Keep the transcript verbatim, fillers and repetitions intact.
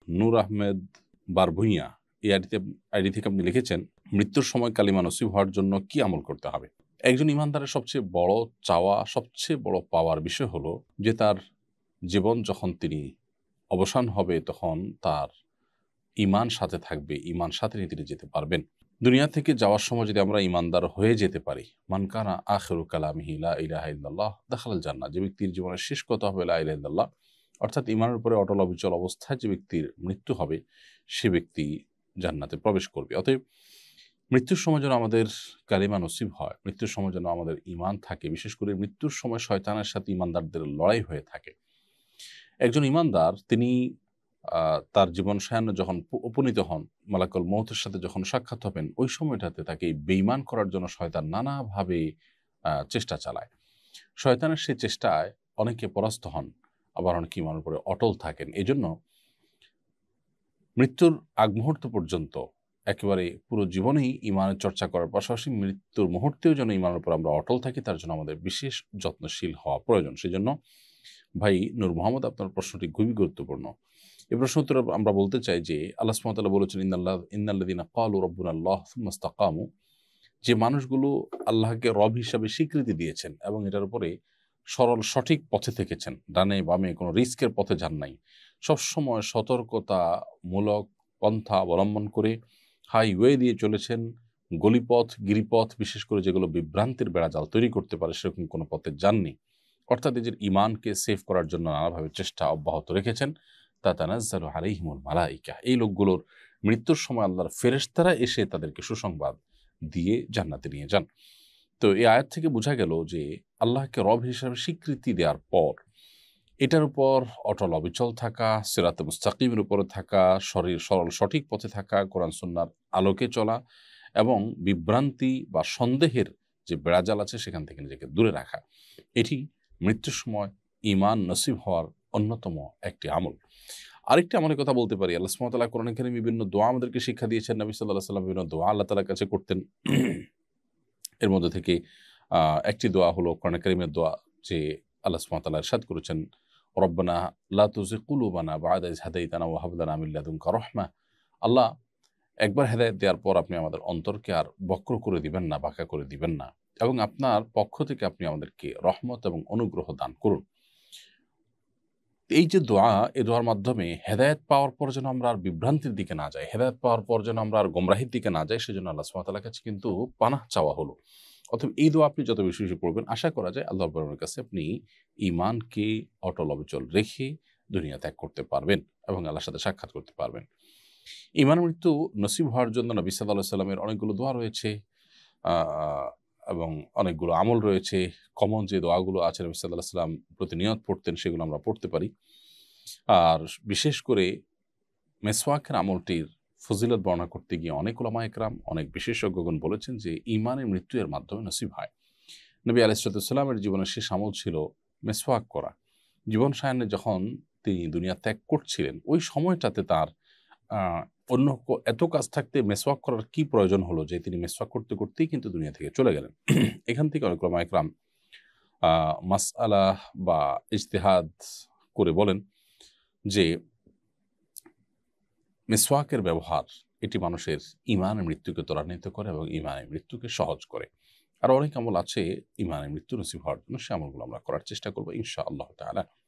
নূর আহমেদ বারভুইয়া এই আইডিতে আইডি থেকে আপনি লিখেছেন, মৃত্যুর সময় কালিমা নসিব হওয়ার জন্য কি আমল করতে হবে? একজন ইমানদারের সবচেয়ে বড় চাওয়া, সবচেয়ে বড় পাওয়ার বিষয় হলো যে তার জীবন যখন তিনি অবসান হবে তখন তার ইমান সাথে থাকবে, ইমান সাথে নিয়ে তিনি যেতে পারবেন। দুনিয়া থেকে যাওয়ার সময় যদি আমরা ইমানদার হয়ে যেতে পারি, মান কানা আখিরু কালামিহি লা ইলাহা ইল্লাল্লাহ দাখালাল জান্নাহ, যে ব্যক্তির জীবনের শেষ কথা হবে লা ইলাহা ইল্লাল্লাহ, অর্থাৎ ইমানের উপরে অটল অবিচল অবস্থায় যে ব্যক্তির মৃত্যু হবে সে ব্যক্তি জান্নাতে প্রবেশ করবে। অতএব মৃত্যুর সময় যেন আমাদের কালিমা নসিব হয়, মৃত্যুর সময় যেন আমাদের ইমান থাকে, বিশেষ করে মৃত্যুর সময় শয়তানের সাথে ইমানদারদের লড়াই হয়ে থাকে। একজন ইমানদার তিনি তার জীবন সায়ান্ন যখন উপনীত হন, মালাকুল মউতের সাথে যখন সাক্ষাৎ হবেন, ওই সময়টাতে তাকে বেঈমান করার জন্য শয়তান নানাভাবে চেষ্টা চালায়। শয়তানের সেই চেষ্টায় অনেকে পরাস্ত হন, আবার অনেকে ইমানের উপরে অটল থাকেন। এই জন্য মৃত্যুর আগ মুহূর্ত পর্যন্ত একেবারে পুরো জীবনেই ইমানের চর্চা করার পাশাপাশি মৃত্যুর মুহূর্তেও যেন ইমানের উপর আমরা অটল থাকি, তার জন্য আমাদের বিশেষ যত্নশীল হওয়া প্রয়োজন। সেই জন্য ভাই নূর মোহাম্মদ, আপনার প্রশ্নটি খুবই গুরুত্বপূর্ণ। এই প্রশ্ন উত্তরে আমরা বলতে চাই যে আল্লাহ সুবহানাহু ওয়া তাআলা বলেছেন, ইন্নাল্লাহ ইন্নাল্লাযীনা ক্বালু রাব্বুনাল্লাহ সুম্মা ইসতাকামু, যে মানুষগুলো আল্লাহকে রব হিসাবে স্বীকৃতি দিয়েছেন এবং এটার উপরে সরল সঠিক পথে থেকেছেন, ডানে বামে কোনো রিস্কের পথে যান নাই, সবসময় সতর্কতামূলক পন্থা অবলম্বন করে হাইওয়ে দিয়ে চলেছেন, গলিপথ গিরিপথ বিশেষ করে যেগুলো বিভ্রান্তির বেড়াজাল তৈরি করতে পারে সেরকম কোনো পথে যাননি, অর্থাৎ নিজের ইমানকে সেভ করার জন্য নানাভাবে চেষ্টা অব্যাহত রেখেছেন, তাতানাজ্জালু আলাইহিমুল মালাইকা, এই লোকগুলোর মৃত্যুর সময় আল্লাহর ফেরেশতারা এসে তাদেরকে সুসংবাদ দিয়ে জান্নাতে নিয়ে যান। তো এই আয়াত থেকে বোঝা গেল যে আল্লাহকে রব হিসাবে স্বীকৃতি দেওয়ার পর এটার উপর অটল অবিচল থাকা, সিরাতে মুস্তাকিমের উপরে থাকা, শরীর সরল সঠিক পথে থাকা, কোরআন সুন্নাহর আলোকে চলা এবং বিভ্রান্তি বা সন্দেহের যে বেড়াজাল আছে সেখান থেকে নিজেকে দূরে রাখা, এটি মৃত্যুর সময় ইমান নসিব হওয়ার অন্যতম একটি আমল। আরেকটি আমলের কথা বলতে পারি, আল্লাহ সুবহানাহু ওয়া তাআলা কোরআনে কারীমে বিভিন্ন দোয়া আমাদেরকে শিক্ষা দিয়েছেন। নবী সাল্লাল্লাহু আলাইহি ওয়াসাল্লাম বিভিন্ন দোয়া আল্লাহ তাআলার কাছে করতেন। এর মধ্যে থেকে একটি দোয়া হলো কোরআনে কারীমের দোয়া, যে আল্লাহ সুবহানাহু ওয়া তাআলা ইরশাদ করেছেন, রব্বানা লা তুযিগ কুলুবানা বা'দা ইয হাদাইতানা ওয়া হাব লানা মিন লাদুনকা রাহমা, আল্লাহ একবার হেদায়েত দেওয়ার পর আপনি আমাদের অন্তরকে আর বক্র করে দিবেন না, বাঁকা করে দিবেন না, এবং আপনার পক্ষ থেকে আপনি আমাদেরকে রহমত এবং অনুগ্রহ দান করুন। এই যে দোয়া, এই দোয়ার মাধ্যমে হেদায়েত পাওয়ার পর যেন আমরা আর বিভ্রান্তির দিকে না যাই, হেদায়েত পাওয়ার পর যেন আমরা আর গোমরাহির দিকে না যাই, সেজন্য আল্লাহ সুবহানাহু ওয়া তাআলার কাছে কিন্তু পানাহ চাওয়া হলো। অতএব এই দোয়া আপনি যত বেশি বেশি পড়বেন, আশা করা যায় আল্লাহ রাব্বুল কাছে আপনি ইমানকে অটল অবিচল রেখে দুনিয়া ত্যাগ করতে পারবেন এবং আল্লাহর সাথে সাক্ষাৎ করতে পারবেন। ইমান মৃত্যু নসিব হওয়ার জন্য নবী সাল্লাল্লাহু আলাইহি ওয়াসাল্লামের অনেকগুলো দোয়া রয়েছে এবং অনেকগুলো আমল রয়েছে। কমন যে দোয়াগুলো আছে নবী সাল্লাল্লাহু আলাইহি ওয়াসাল্লাম প্রতিনিয়ত পড়তেন, সেগুলো আমরা পড়তে পারি। আর বিশেষ করে মেসওয়াকের আমলটির ফজিলত বর্ণনা করতে গিয়ে অনেক উলামা ইকরাম, অনেক বিশেষজ্ঞগণ বলেছেন যে ইমানের মৃত্যু এর মাধ্যমে নসিব হয়। নবী আলাইহিস সালামের জীবনের শেষ আমল ছিল মেসওয়াক করা। জীবন সায়ান্নে যখন তিনি দুনিয়া ত্যাগ করছিলেন, ওই সময়টাতে তার অন্য এত কাজ থাকতে মেসওয়াক করার কি প্রয়োজন হলো যে তিনি মেসওয়াক করতে করতেই কিন্তু দুনিয়া থেকে চলে গেলেন। এখান থেকে অনেক উলামা ইকরাম মাসআলা বা ইজতিহাদ করে বলেন যে মেসওয়াকের ব্যবহার এটি মানুষের ইমানের মৃত্যুকে ত্বরান্বিত করে এবং ইমানের মৃত্যুকে সহজ করে। আর অনেক আমল আছে ইমানের মৃত্যু নসিব হওয়ার জন্য, সে আমলগুলো আমরা করার চেষ্টা করবো ইনশাআল্লাহ তাআলা।